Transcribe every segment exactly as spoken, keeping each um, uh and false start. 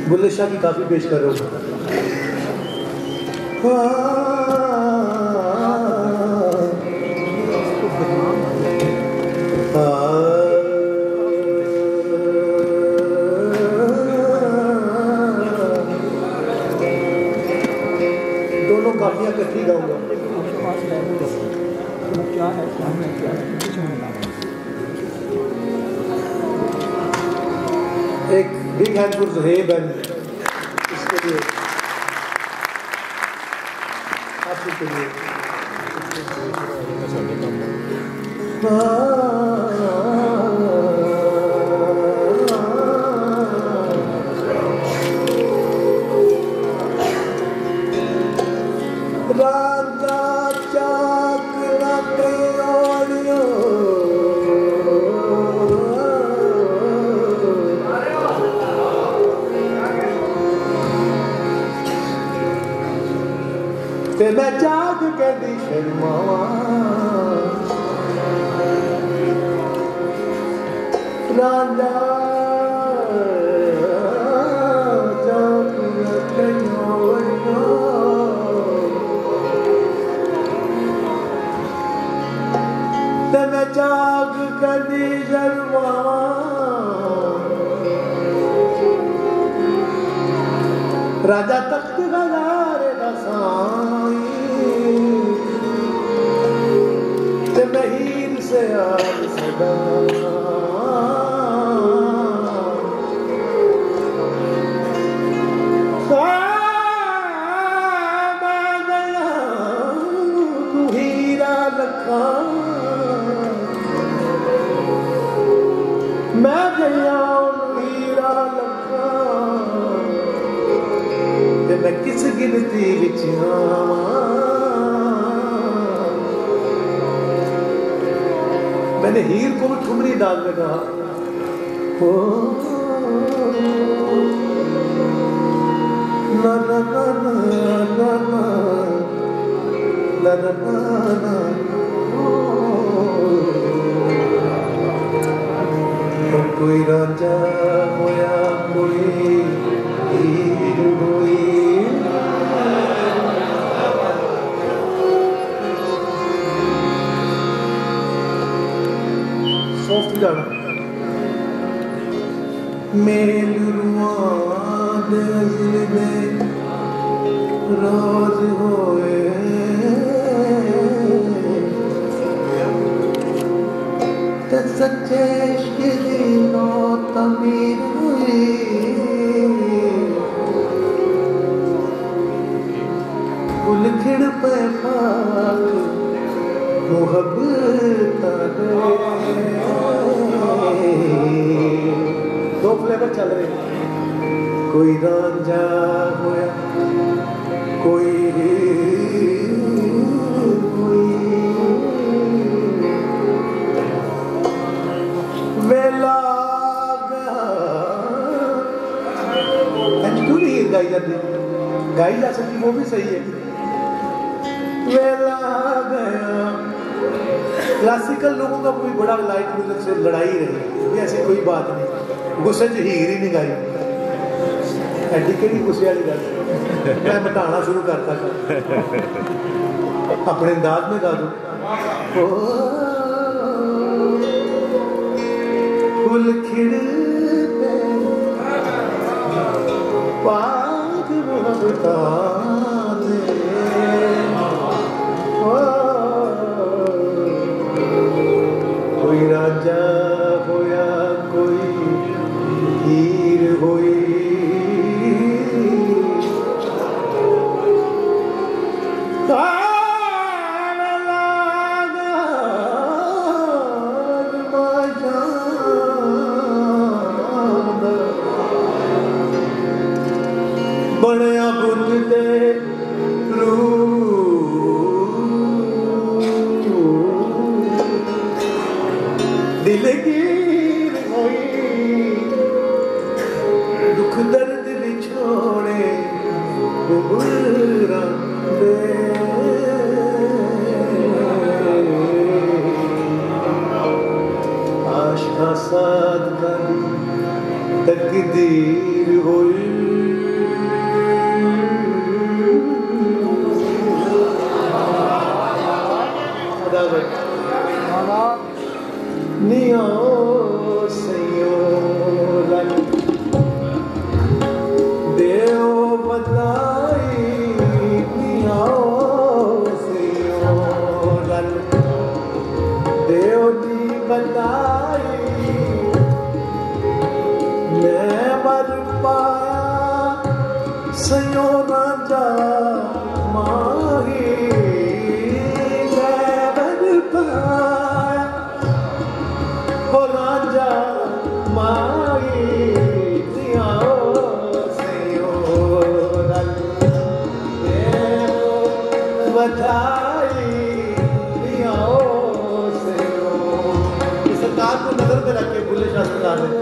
भुले शाह की काफी पेश कर रहा हूँ। दोनों काफियाँ इकट्ठी गाऊंगा। क्या है एक big hand for Zuhaib and इसके लिए आपके लिए राजा चाक राते ओलियो ते मैं जाग के दी शर्मावा राजा चाक राते ओलियो ते मैं जाग के दी शर्मावा राजा तख्त गजारे दा साईं ते मैं हीर से आग सदा मैं गया तू हीरा लखा मैं गया हीरा लखा ते मैं किस गिनती विच आवां मैंने हीर को भी थुमरी डाल में कहा ओ ना ना ना ना ना ना ना ना ना कोई रांझा होया कोई हीर होई सॉफ्ट गाना मेल रुआं दे अज़ल दे राज होए ते सच्चे इश्क दी नौ तमीर हुई फुल खिड़ पे पाक मुहब्बत दो फ्लेवर चल रहे कोई रांझा होया कोई वेला क्यों नहीं गाई जाती गाई जा सकती वो भी सही है वेला गया क्लासिकल लोगों का कोई बड़ा लाइट म्यूजिक से लड़ाई रही ऐसी कोई बात नहीं गुस्से च हीर ही नहीं गाई एडी केड़ी गुस्से वाली गल मैं मटाना शुरू करता अपने अंदाज में गा दो फुल खिड़ पे पाक मुहब्बता कोई राजा होया कोई हीर होई बड़िया बुद्ध दे दिल गिर होई दुख दर्द बिछोड़े उबरा दे आशा साध तकदीर होई रे नियो सयो रन देव बधाई नियो सयो रन देव दी बधाई मैं मर पाया सयो राजा माही मैं मर पाया हो राजा माही दिया सयो रन बधाई दिया सयो। इस सरकार को नजर में रख के भूले शाह सरकार ने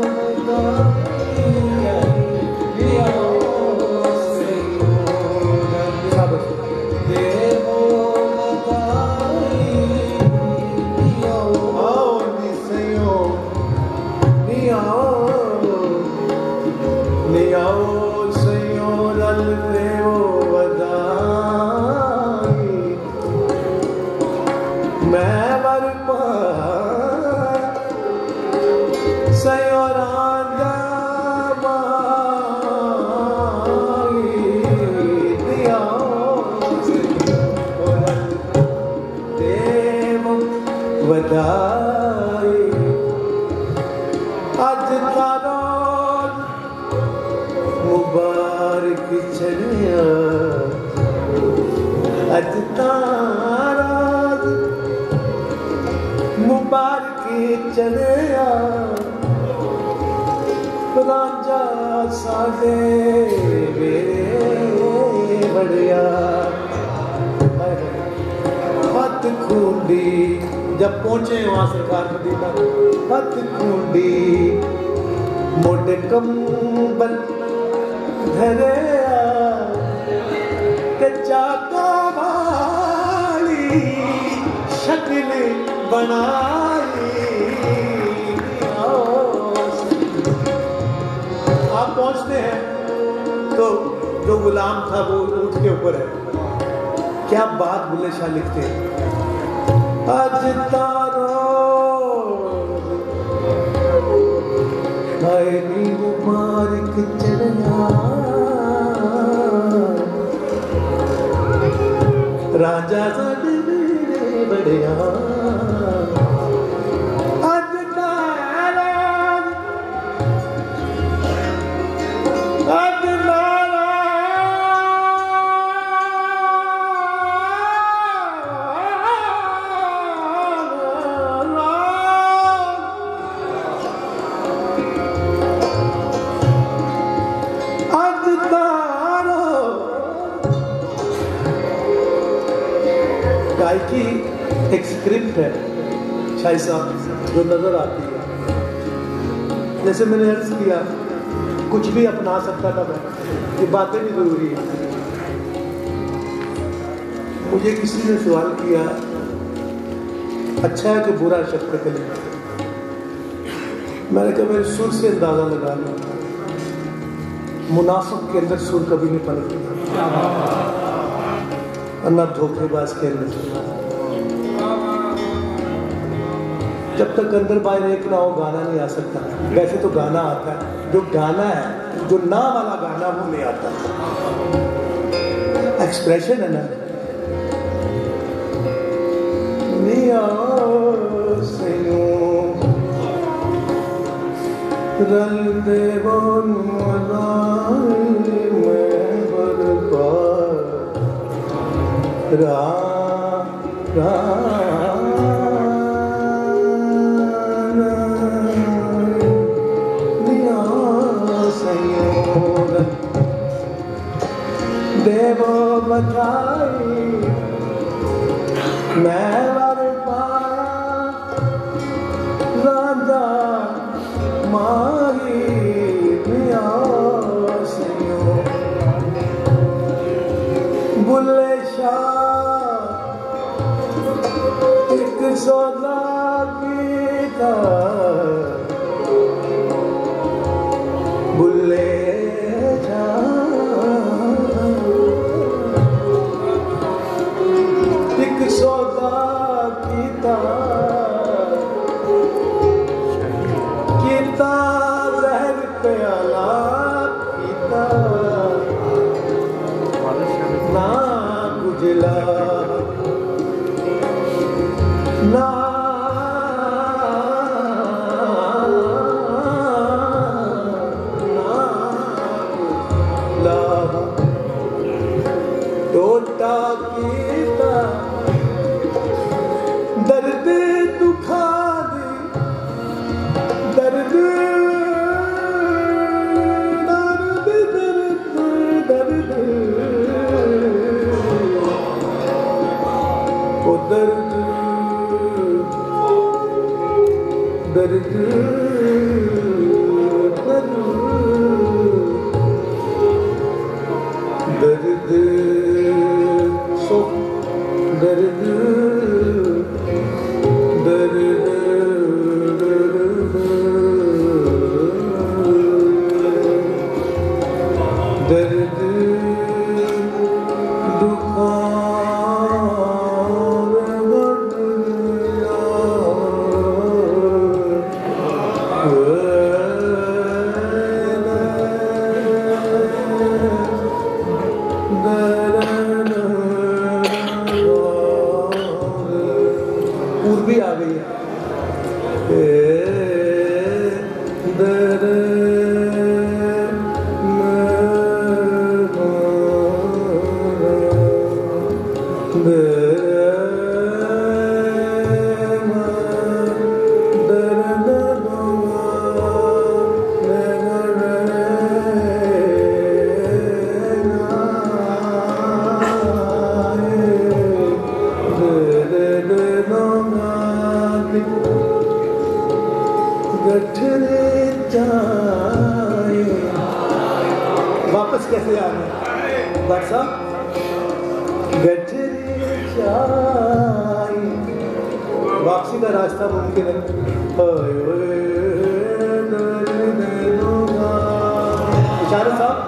अज तारो मुबारक चढ़िया अज तारो मुबारक चढ़िया रांझा साडे वेरे बढ़िया हथ खूंडी जब पहुंचे वहां सरकार मदीना हथ खूंडी मोटे कंबल धरे कच्चा वाली शक्ल बनाई। आप पहुंचते हैं तो जो गुलाम था वो ऊंट के ऊपर है। क्या बात भूले शाह लिखते हैं अज तारो खायनी मुबारक चढ़िया राजा साडे वेरे बढ़िया अज तारो अज की एक स्क्रिप्ट है शाही साहब जो नजर आती है। जैसे मैंने अर्ज किया कुछ भी अपना सकता था मैं, ये बातें भी जरूरी है। मुझे किसी ने सवाल किया अच्छा है कि बुरा शफ़क़त अली, मैंने कहा मेरे सुर से अंदाजा लगा लो मुनाफिक के अंदर सुर कभी नहीं पनपता ना धोखेबाज के अंदर। जब तक अंदर बाहर एक ना हो गाना नहीं आ सकता। वैसे तो गाना आता है, जो गाना है जो ना वाला गाना वो नहीं आता, एक्सप्रेशन है ना। रल देवो रा रा देवो बधाई मैं वर पाया रांझा माही पिया सयो भुले शाह एक सौदा कीता भुले सौदा प्याला पीता ना गुजला ना टोटा कीता दर्द दुखा दे दर्द दर्द दर्द दर्द ओ दर्द दर्द दर्द सुख दर्द दर्द दर्द दुखा भी आ गई है वापस कैसे आ गए भट्ट साहब गठरी चाई वापसी का रास्ता मुमकिन है इशारा साहब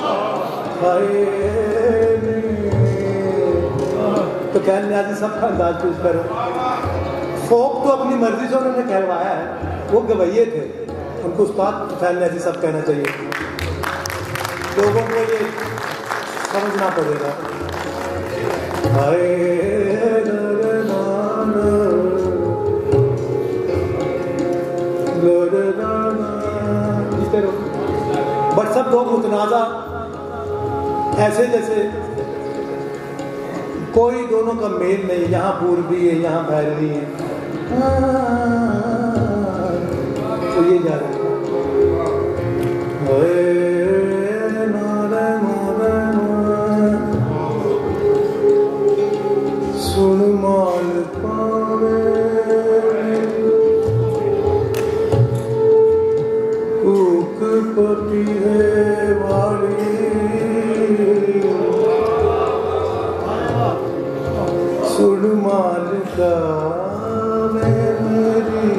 तो कहने न्याजी सबका अंदाज पेश करो फोक तो अपनी मर्जी से उन्होंने कहलवाया है वो गवैये थे उनको उस्ताद फैल न्याजी सब कहना चाहिए लोगों को ये समझना पड़ेगा बट सब लोग मुतनाज़ा ऐसे जैसे कोई दोनों का मेल नहीं यहाँ पूर्वी है यहाँ भैरवी है तो ये जा रहे सुन माल पावे कूक पपी है वाली सुन माल का मेरी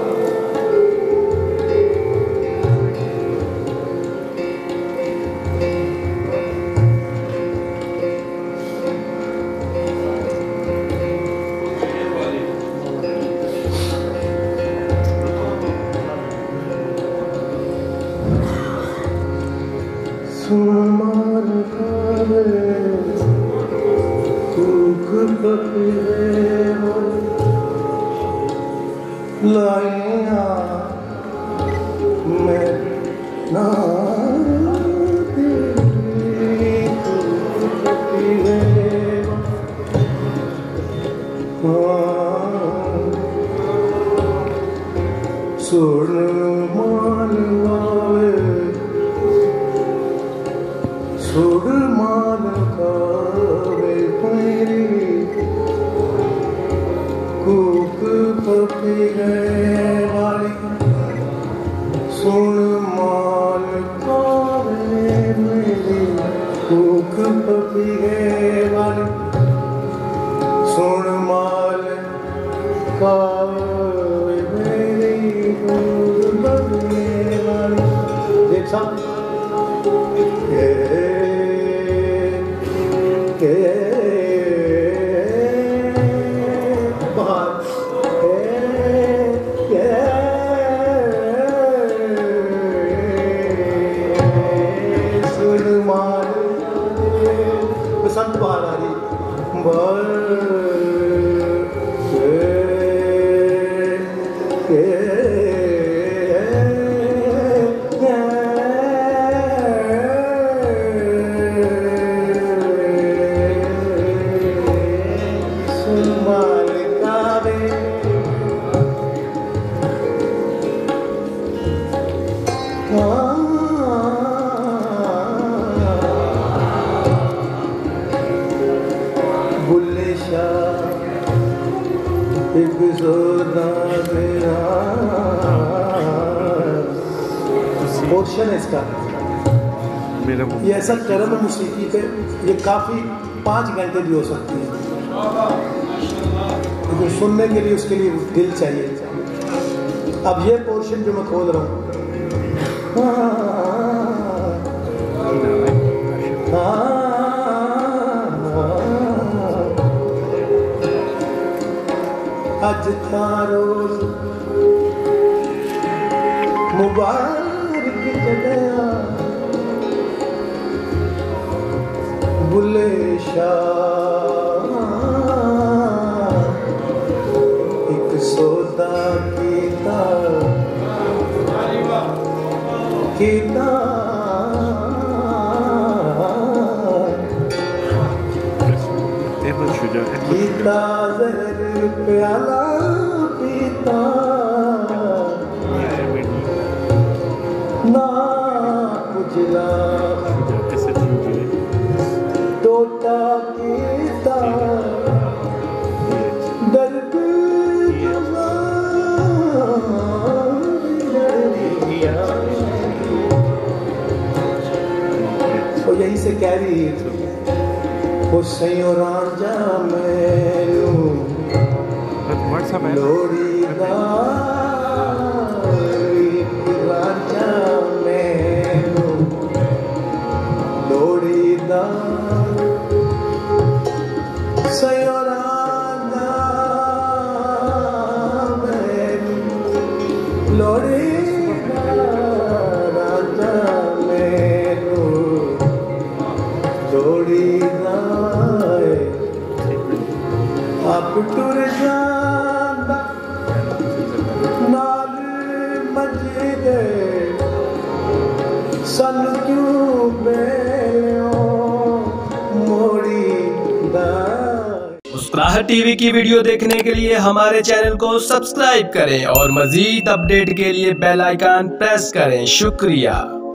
लाइया मैं ना सुन मान लावे सुर मान खावे मेरी कूक पपी गए वाली सुन मान खावे मेरी कूक पपी गए वाली सुन मान खावे मेरी कूक पपी गए वाली देख सब पोर्शन है इसका, ये ऐसा कर्म है मौसीकी पे, ये काफ़ी पाँच घंटे भी हो सकती है, लेकिन सुनने के लिए उसके लिए दिल चाहिए। अब ये पोर्शन जो मैं खोल रहा हूँ, अज था रोज मुबारक जगया भुले शाह, एक सौदा कीता कीता कीता जहर प्याला पीता ना उजला टोटा कीता दर्द तो यही से कह रही है वो सैयो रांझा मैनू लोड़ी दा, रांझा मैनू लोड़ी दा, सैयो रांझा मैनू लोड़ी दा, रांझा मैनू लोड़ी आप टुर जांदा नाल मंजे दे सन क्यों बेलियो मोड़ी दा। मुस्कुराहट टीवी की वीडियो देखने के लिए हमारे चैनल को सब्सक्राइब करें और मजीद अपडेट के लिए बेल आइकन प्रेस करें। शुक्रिया।